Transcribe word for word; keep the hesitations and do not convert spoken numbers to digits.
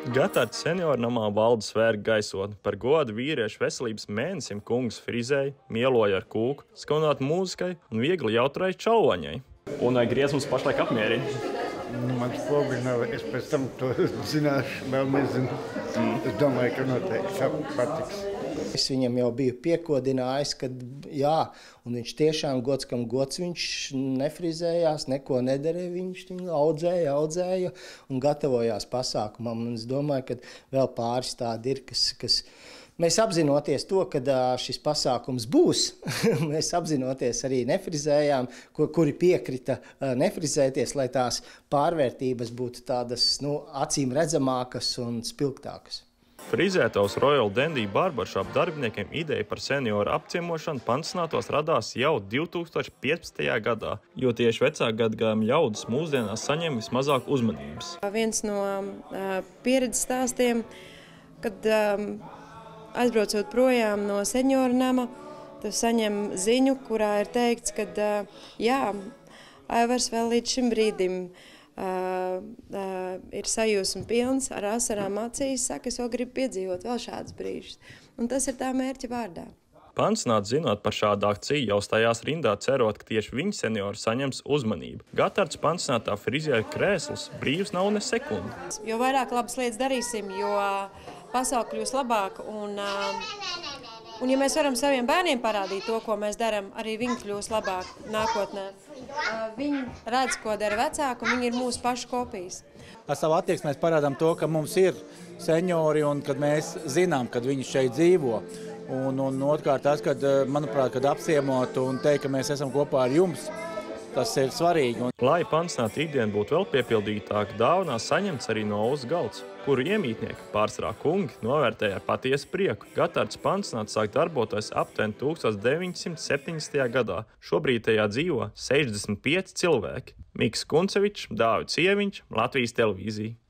Gatards senioru namā valda svētku gaisotne. Par godu vīriešu veselības mēnesim kungs frizēja, mieloja ar kūku, skanot mūzikai un viegli jautrēja čauvaņai. Un vai griezums pašlaik apmierina? Nu, mans poguļ nav, es pēc tam to zināšu, vēl nezinu. Mm. Es domāju, ka noteikti patiks. Es viņam jau biju piekodinājis, ka jā, un viņš tiešām gods, kam gods, viņš nefrizējās, neko nedarīja, viņš viņu audzēja, audzēja un gatavojās pasākumam. Un es domāju, ka vēl pāris tādi ir, kas, kas mēs apzinoties to, ka šis pasākums būs, mēs apzinoties arī nefrizējām, kuri piekrita nefrizēties, lai tās pārvērtības būtu tādas, nu, acīm redzamākas un spilgtākas. Frizētavas Royal Dandy Barbershop darbiniekiem ideja par senioru apciemošanu pansionātos radās jau divi tūkstoši piecpadsmitajā gadā, jo tieši vecāku gadagājumu ļaudis mūsdienās saņem vismazāk uzmanības. Viens no uh, pieredzes stāstiem, kad um, aizbraucot projām no senioru nama, tu saņem ziņu, kurā ir teikts, ka uh, jā, Aivars vēl līdz šim brīdim Uh, uh, ir sajūsma pilns, ar asarām acīs, saka, es vēl gribu piedzīvot vēl šādus brīžus. Un tas ir tā mērķa vārdā. Pansionāti, zinot par šādu akciju, jau stājās rindā, cerot, ka tieši viņi seniori saņems uzmanību. Gatards pansionātā frizēra krēsls brīvs nav ne sekundi. Jo vairāk labas lietas darīsim, jo pasaule kļūs labāka. Un, uh, un ja mēs varam saviem bērniem parādīt to, ko mēs darām, arī viņi kļūs labāk nākotnē. Uh, viņi redz, ko dara vecāki, un viņi ir mūsu pašu kopijas. Ar savu attieksmi mēs parādām to, ka mums ir seniori un kad mēs zinām, kad viņi šeit dzīvo. Un, un otrkārt tas, kad, manuprāt, kad apciemot un teikt, ka mēs esam kopā ar jums, tas ir svarīgi. Lai pansionāta ikdiena būtu vēl piepildītāka, dāvanās saņemts arī no Olas galds, kuru iemītnieki, pārsvarā kungi, novērtēja ar patiesu prieku. Gatards pansionāts sāk darboties aptuveni tūkstoš deviņi simti septiņdesmitajā gadā. Šobrīd tajā dzīvo sešdesmit pieci cilvēki. Miks Kuncevičs, Dāvids Ieviņš, Latvijas televīzija.